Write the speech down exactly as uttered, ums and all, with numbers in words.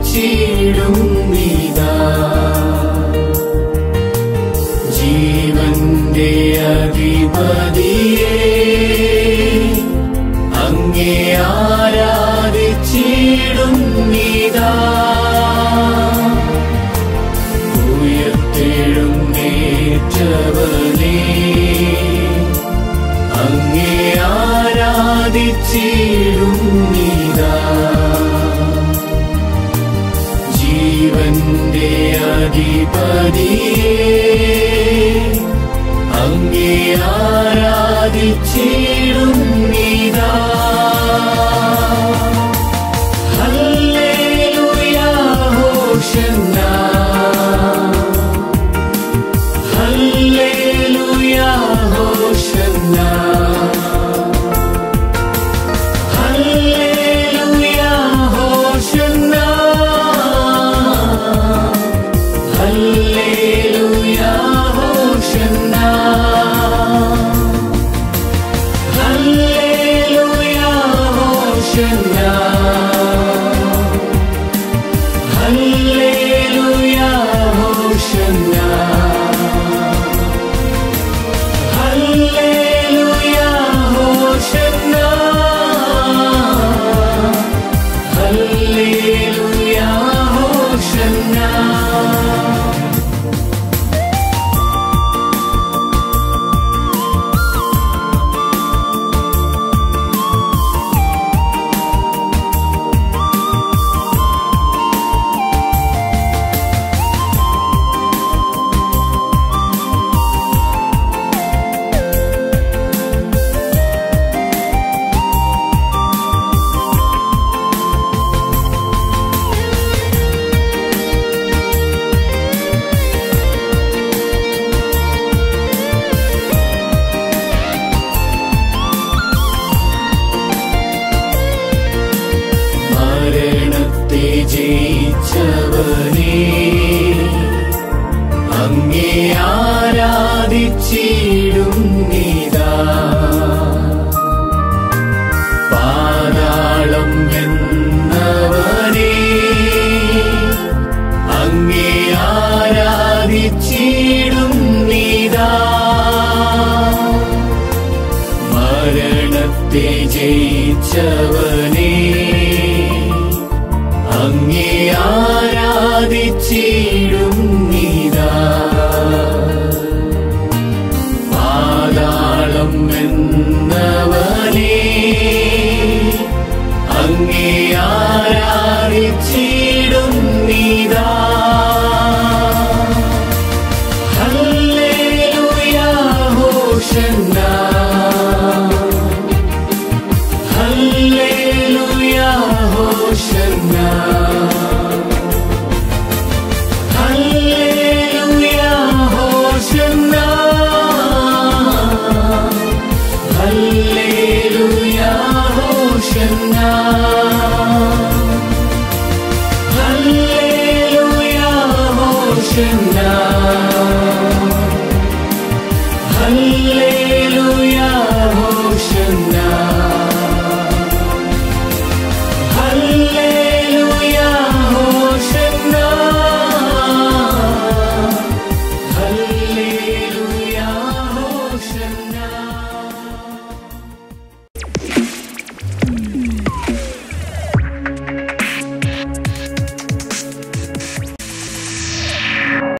നീതാ ജീവന്റെ അധിപതിയേ അങ്ങേ ആരാധിച്ചിടും നീതാ ഉയർത്തെഴുന്നേറ്റവനേ അങ്ങേ ആരാധിച്ചിടും നീതാ ജീവന്റെ അധിപതിയേ അങ്ങേ ആരാധിച്ചിടും നീതാ ഹല്ലേലൂയ ഹോശന്ന ഹല്ലേലൂയ ഹോശന്ന ഹല്ലേലൂയ ഹോശന്ന ഹല്ലേലൂയ ഹോശന്ന ഹല്ലേലൂയ ഹോശന്ന ഹല്ലേലൂയ ഹോശന്ന ഹല്ലേലൂയ ഹോശന്ന ഹല്ലേലൂയ ഹോശന്ന മരണത്തെ ജയിച്ചവനേ അങ്ങേ ആരാധിച്ചിടും നീതാ പാതാളം എന്നവനേ അങ്ങേ ആരാധിച്ചിടും നീതാ മരണത്തെ ജയിച്ചവനേ അങ്ങേ ആരാധിച്ചിടും നീതാ പാതാളം എന്നവനേ അങ്ങേ ആരാധിച്ചിടും നീതാ ഹല്ലേലൂയ ഹോശന്ന ഹല്ലേലൂയ ഹോശന്ന ഹല്ലേലൂയ ഹോശന്ന ഹല്ലേലൂയ ഹോശന്ന ഹല്ലേലൂയ ഹോശന്ന ഹല്ലേലൂയ